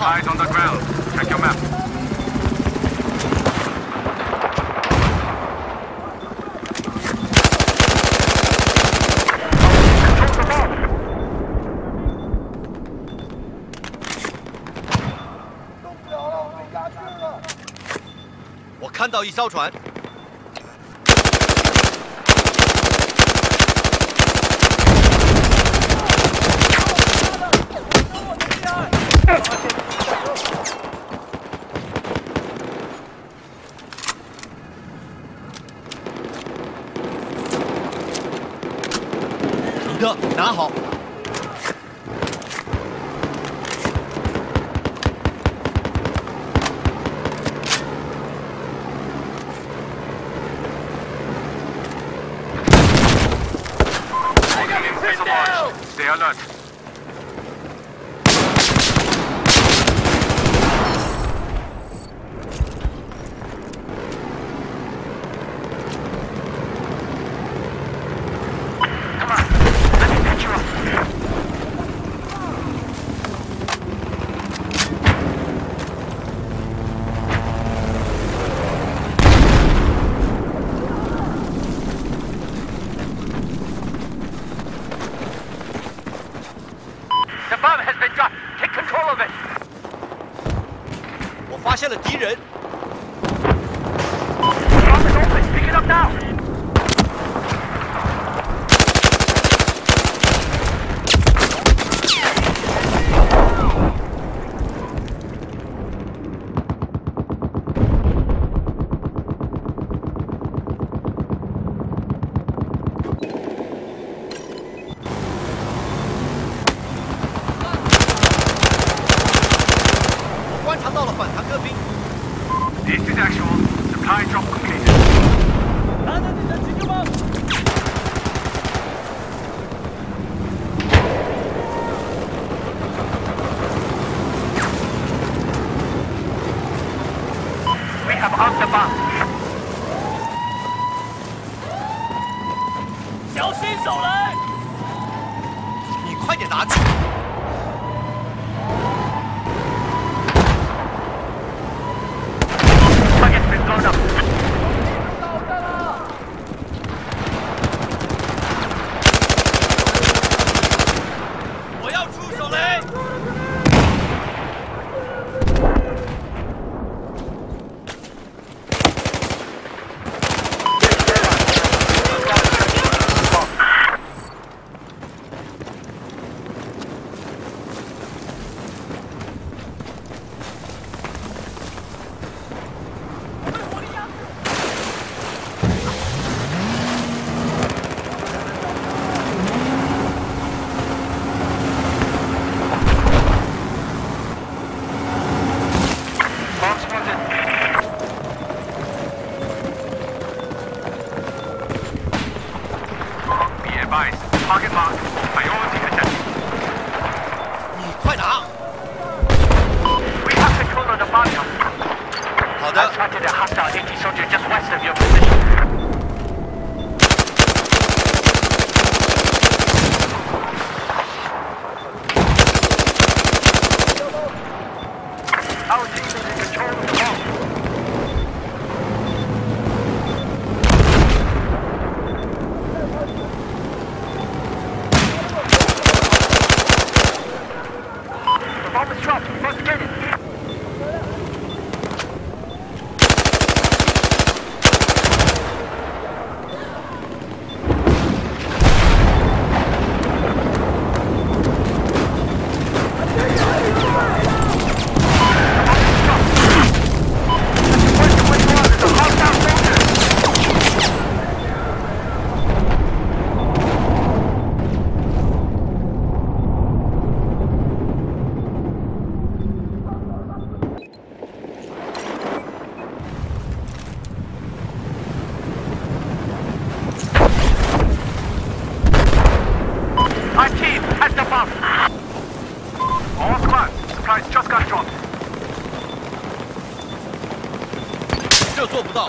号。 Eyes on the ground. Check your map. 我看到一艘船。 彼得，拿好！ Stay alert. The bomb has been dropped. Take control of it. 我发现了敌人。 Bomb is open. Pick it up now. 观察到了反坦克兵。 This is actual. Supply drop completed. 拿着你的急救包。 We have armed the bomb. 小心手雷！ 你快点拿去！ Target's been blown up. 到站了！ 我要出手雷！ Bomb spotted. Be advised. Target marked. Priority attention. 你快拿！ We have control of the bomb now. 好 I've 的， spotted a hostile AT soldier just west of your position. Our team is in control of the bomb. The bomb is dropped. We must get it. Our team has the bomb. All squads, supplies just got dropped. 这做不到。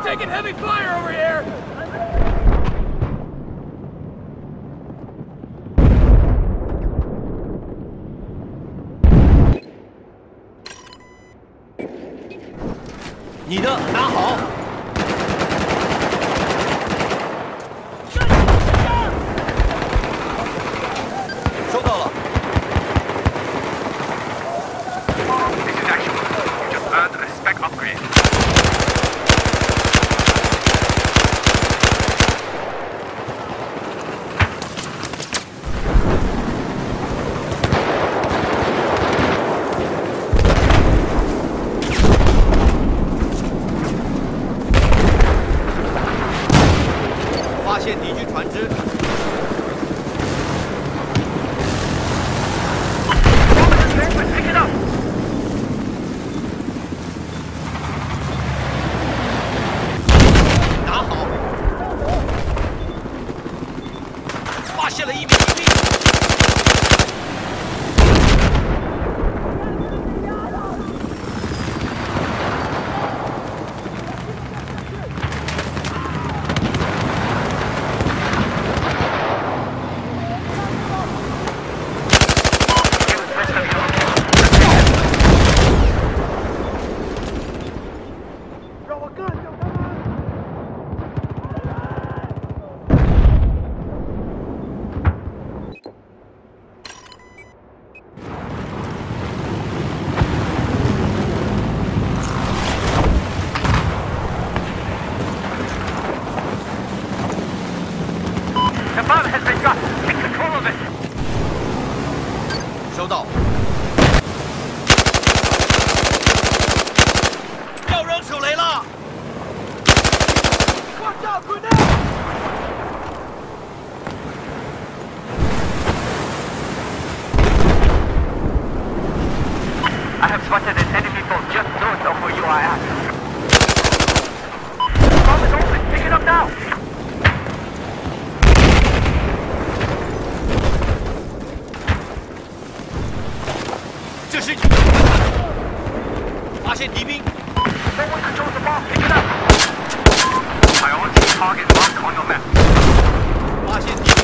taking heavy fire over here! 你的拿好。收到了。 This is actual. You just earned a spec upgrade. 发现敌军船只。 Pick it up. 拿好。发现了一名敌兵。 The bomb has been got. Take control of it. 收到。要扔手雷了！ Watch out, grenade! I have spotted an enemy boat just north of where you are at. Bomb is open. Pick it up now. 这是你的船船。发现敌兵。 Someone controls the bomb. Pick it up. Priority target marked on your map. 发现敌兵。